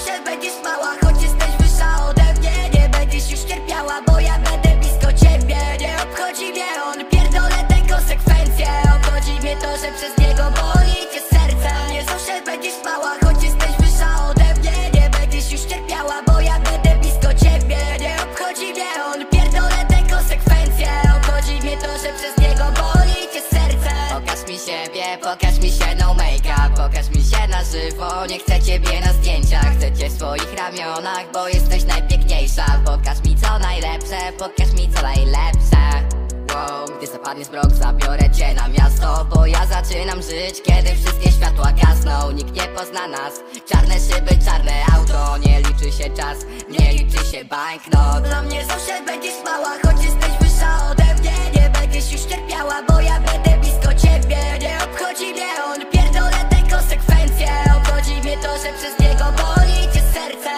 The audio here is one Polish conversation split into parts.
zawsze będziesz mała, choć jesteś wyższa ode mnie. Nie będziesz już cierpiała, bo ja będę blisko ciebie. Nie obchodzi mnie on, pierdolę te konsekwencje. Obchodzi mnie to, że przez niego boli cię serce. Nie zawsze będziesz mała, choć jesteś wyższa ode mnie. Nie będziesz już cierpiała, bo ja będę blisko ciebie. Nie obchodzi mnie on, pierdolę te konsekwencje. Obchodzi mnie to, że przez niego boli cię serce. Pokaż mi siebie, pokaż mi się no make-up. Pokaż mi się na żywo, nie chcę ciebie na zdjęciach. Chcę cię w swoich ramionach, bo jesteś najpiękniejsza. Pokaż mi co najlepsze, pokaż mi co najlepsze. Wow, gdy zapadnie zmrok, zabiorę cię na miasto, bo ja zaczynam żyć, kiedy wszystkie światła gasną. Nikt nie pozna nas, czarne szyby, czarne auto. Nie liczy się czas, nie liczy się banknot. Dla mnie zawsze będziesz mała, choć jesteś wyższa ode mnie. Nie będziesz już cierpiała, bo ja będę blisko ciebie. Nie obchodzi mnie on, pierdolę te konsekwencje. Obchodzi mnie to, że przez niego boli cię serce.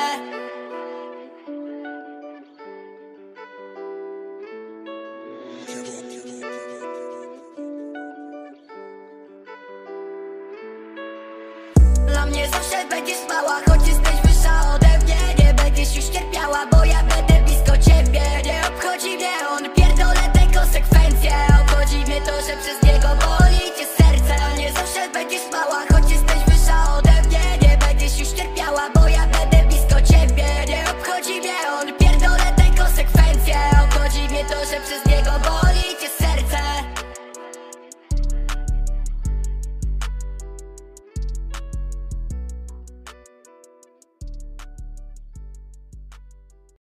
Dla mnie zawsze będziesz mała,